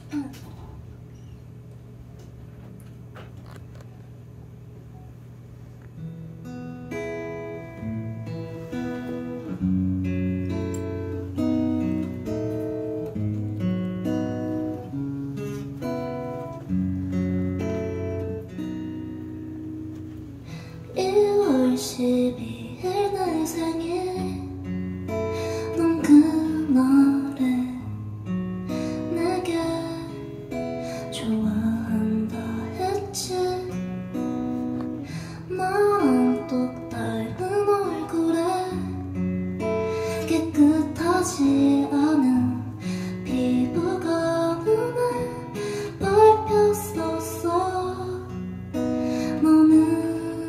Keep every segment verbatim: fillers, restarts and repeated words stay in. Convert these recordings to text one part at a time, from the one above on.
일월 십이일 내 생일 넌 그날에 내게 좋아한다 했지. 나랑 똑 닮은 얼굴에 깨끗하지 않은 피부가 눈에 밟혔었어. 너는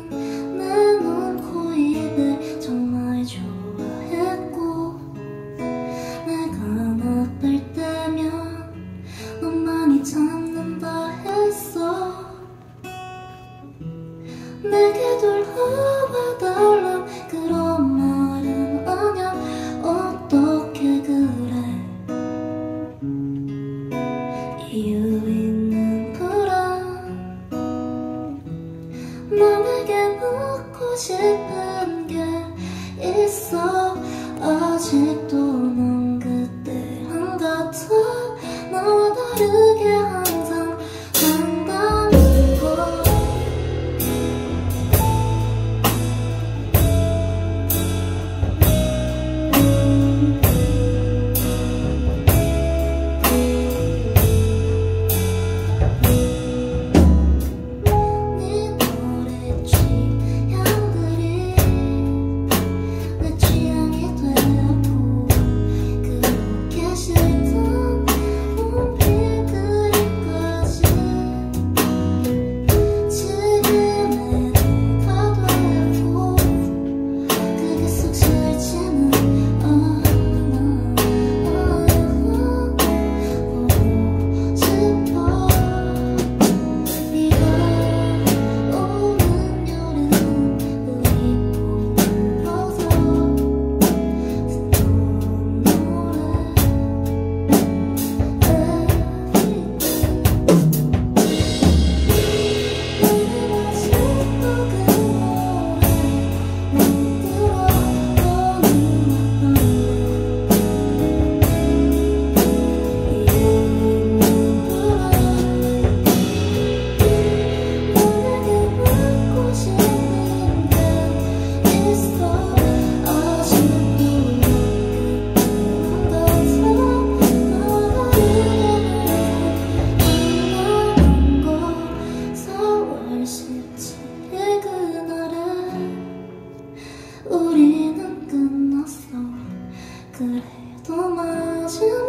내게 돌아와달란 그런 말은 아냐. 어떻게 그래. 이유 있는 불안. 너에게 묻고 싶은 게 있어. 아직도 넌 그때랑 같아. 나와 다르게 항상 한다는 걸. 우리는 끝났어. 그래도 마지막